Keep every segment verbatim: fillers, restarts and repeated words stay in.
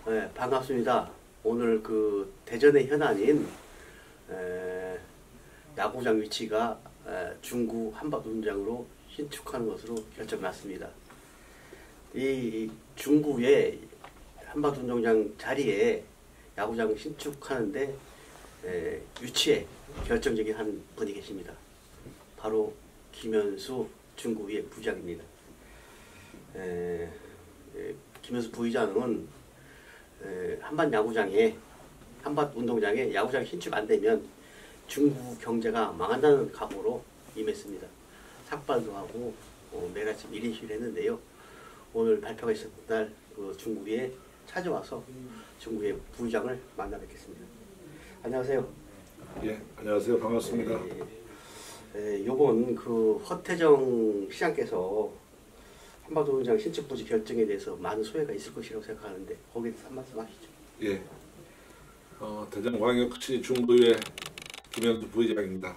네, 반갑습니다. 오늘 그 대전의 현안인 에, 야구장 위치가 에, 중구 한밭운동장으로 신축하는 것으로 결정났습니다. 이 중구의 한밭운동장 자리에 야구장 신축하는데 에, 유치에 결정적인 한 분이 계십니다. 바로 김현수 중구의 부장입니다. 에, 에, 김현수 부의장은 에, 한밭 야구장에 한밭 운동장에 야구장 신축 안 되면 중구 경제가 망한다는 각오로 임했습니다. 삭발도 하고 어, 매일 아침 일 인시를 했는데요. 오늘 발표가 있었던 날 그 중구에 찾아와서 중구의 부의장을 만나 뵙겠습니다. 안녕하세요. 예, 안녕하세요. 반갑습니다. 예, 예, 요번 그 허태정 시장께서 한밭운동장 신축 부지 결정에 대해서 많은 소외가 있을 것이라고 생각하는데 거기에 대해서 한 말씀 하시죠. 예, 어, 대전광역시 중구의 김현수 부의장입니다.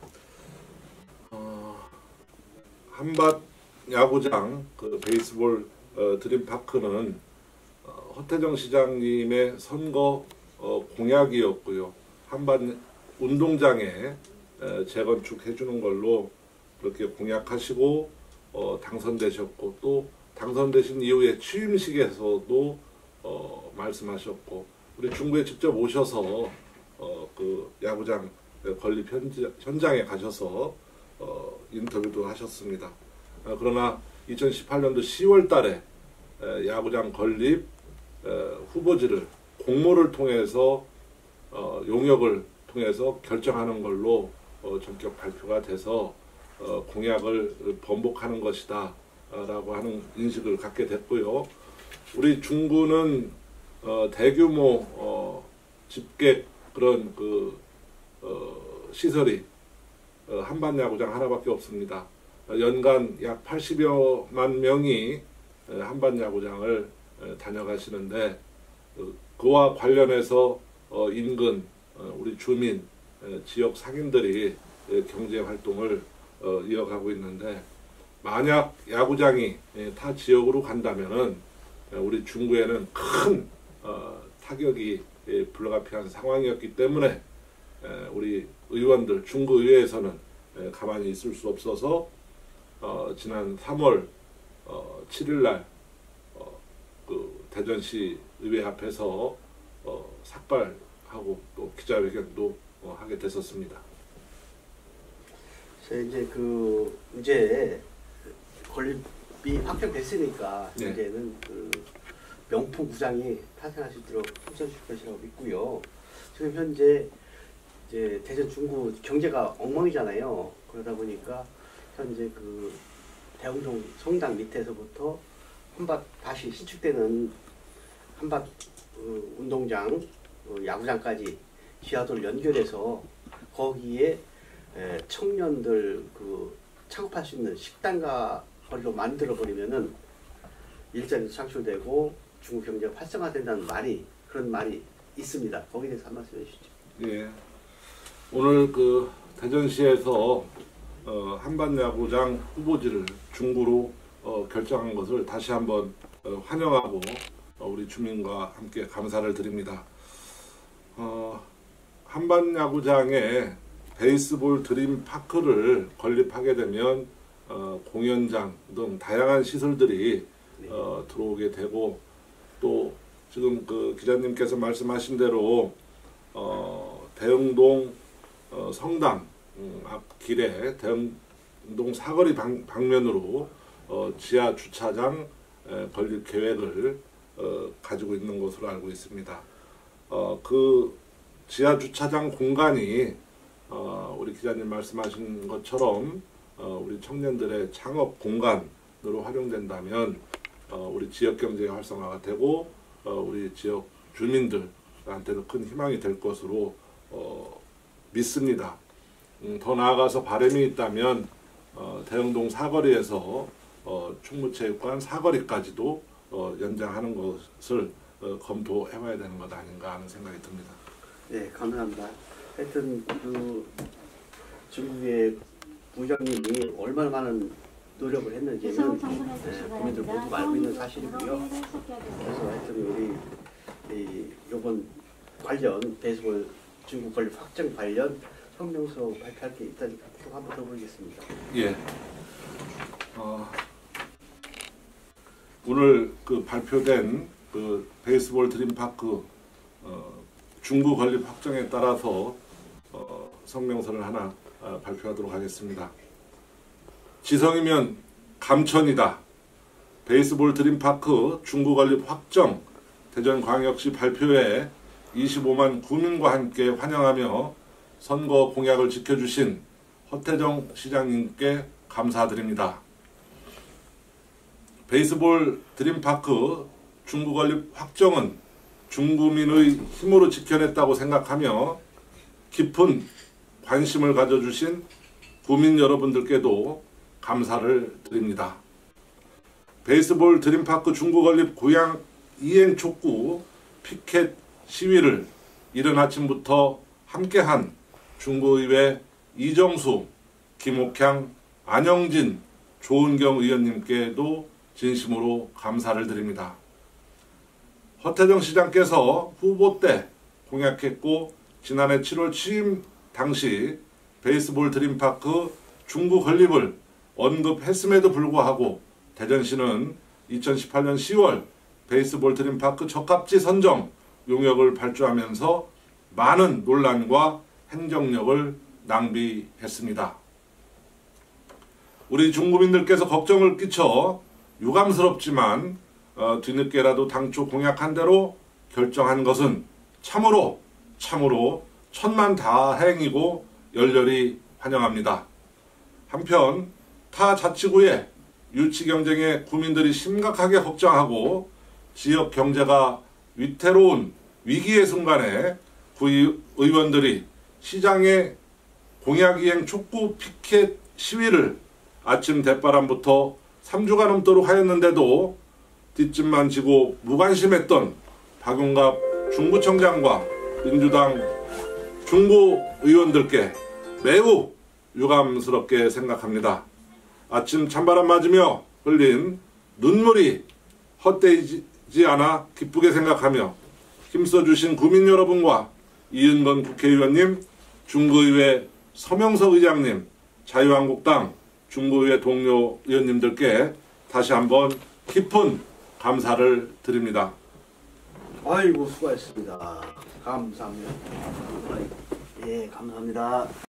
어, 한밭 야구장 그 베이스볼 어, 드림파크는 어, 허태정 시장님의 선거 어, 공약이었고요. 한밭 운동장에 에, 재건축해 주는 걸로 그렇게 공약하시고 어, 당선되셨고, 또 당선되신 이후에 취임식에서도 어, 말씀하셨고, 우리 중구에 직접 오셔서 어, 그 야구장 건립 현지, 현장에 가셔서 어, 인터뷰도 하셨습니다. 어, 그러나 이천십팔 년도 시월 달에 에, 야구장 건립 에, 후보지를 공모를 통해서 어, 용역을 통해서 결정하는 걸로 어, 전격 발표가 돼서 어, 공약을 번복하는 것이다 라고 하는 인식을 갖게 됐고요. 우리 중구는 어, 대규모 어, 집객 그런 그 어, 시설이 어, 한밭 야구장 하나밖에 없습니다. 어, 연간 약 팔십여만 명이 어, 한밭 야구장을 어, 다녀가시는데 어, 그와 관련해서 어, 인근 어, 우리 주민 어, 지역 상인들이 어, 경제 활동을 어, 이어가고 있는데, 만약 야구장이 예, 타 지역으로 간다면은 예, 우리 중구에는 큰 어, 타격이 예, 불가피한 상황이었기 때문에 예, 우리 의원들 중구의회에서는 예, 가만히 있을 수 없어서 어, 지난 삼월 어, 칠일날 어, 그 대전시 의회 앞에서 어, 삭발하고 또 기자회견도 어, 하게 됐었습니다. 이제 그 이제 건립이 확정됐으니까 네. 이제는 그 명품 구장이 탄생할 수 있도록 힘써주실 것이라고 믿고요. 지금 현재 이제 대전 중구 경제가 엉망이잖아요. 그러다 보니까 현재 그 대흥동 성당 밑에서부터 한밭 다시 신축되는 한밭 그 운동장, 어, 야구장까지 지하도를 연결해서 거기에 에, 청년들 그 창업할 수 있는 식당가 거리로 만들어 버리면은 일자리도 창출되고 중국 경제가 활성화된다는 말이 그런 말이 있습니다. 거기에 대해서 한 말씀 해주시죠. 예, 오늘 그 대전시에서 어, 한밭 야구장 후보지를 중구로 어, 결정한 것을 다시 한번 어, 환영하고 어, 우리 주민과 함께 감사를 드립니다. 어, 한밭 야구장에 베이스볼 드림파크를 건립하게 되면 어, 공연장 등 다양한 시설들이 어, 들어오게 되고, 또 지금 그 기자님께서 말씀하신 대로 어, 대흥동 어, 성당 음, 앞길에 대흥동 사거리 방, 방면으로 어, 지하 주차장 에, 건립 계획을 어, 가지고 있는 것으로 알고 있습니다. 어, 그 지하 주차장 공간이 어, 우리 기자님 말씀하신 것처럼 어, 우리 청년들의 창업 공간으로 활용된다면 어, 우리 지역 경제가 활성화가 되고 어, 우리 지역 주민들한테도 큰 희망이 될 것으로 어, 믿습니다. 음, 더 나아가서 바람이 있다면 어, 대흥동 사거리에서 어, 충무체육관 사거리까지도 어, 연장하는 것을 어, 검토해봐야 되는 것 아닌가 하는 생각이 듭니다. 네, 감사합니다. 하여튼 그 중국의 부장님이 얼마나 많은 노력을 했는지는 네, 국민들 모두 알고 있는 사실이고요. 그래서 하여튼 우리 이번 관련 베이스볼 중국 건립 확정 관련 성명서 발표할 게 있다니까 꼭 한번 들어보겠습니다. 예. 어, 오늘 그 발표된 그 베이스볼 드림파크 어, 중구 건립 확정에 따라서 어, 성명서를 하나 어, 발표하도록 하겠습니다. 지성이면 감천이다. 베이스볼 드림파크 중구 건립 확정 대전광역시 발표에 이십오만 구민과 함께 환영하며 선거 공약을 지켜주신 허태정 시장님께 감사드립니다. 베이스볼 드림파크 중구 건립 확정은 중구민의 힘으로 지켜냈다고 생각하며 깊은 관심을 가져주신 구민 여러분들께도 감사를 드립니다. 베이스볼 드림파크 중구 건립 구양 이행 촉구 피켓 시위를 이른 아침부터 함께한 중구의회 이정수, 김옥향, 안영진, 조은경 의원님께도 진심으로 감사를 드립니다. 허태정 시장께서 후보 때 공약했고 지난해 칠월 취임 당시 베이스볼 드림파크 중구 건립을 언급했음에도 불구하고 대전시는 이천십팔년 시월 베이스볼 드림파크 적합지 선정 용역을 발주하면서 많은 논란과 행정력을 낭비했습니다. 우리 중구민들께서 걱정을 끼쳐 유감스럽지만 어, 뒤늦게라도 당초 공약한 대로 결정한 것은 참으로 참으로 천만다행이고 열렬히 환영합니다. 한편 타 자치구의 유치 경쟁에 구민들이 심각하게 걱정하고 지역 경제가 위태로운 위기의 순간에 구의원들이 시장의 공약이행 촉구 피켓 시위를 아침 대바람부터 삼 주가 넘도록 하였는데도 뒷짐만 지고 무관심했던 박용갑 중구청장과 민주당 중구 의원들께 매우 유감스럽게 생각합니다. 아침 찬바람 맞으며 흘린 눈물이 헛되지 않아 기쁘게 생각하며 힘써주신 구민 여러분과 이은건 국회의원님, 중구의회 서명석 의장님, 자유한국당 중구의회 동료 의원님들께 다시 한번 깊은 감사를 드립니다. 아이고 수고하셨습니다. 감사합니다. 예, 감사합니다.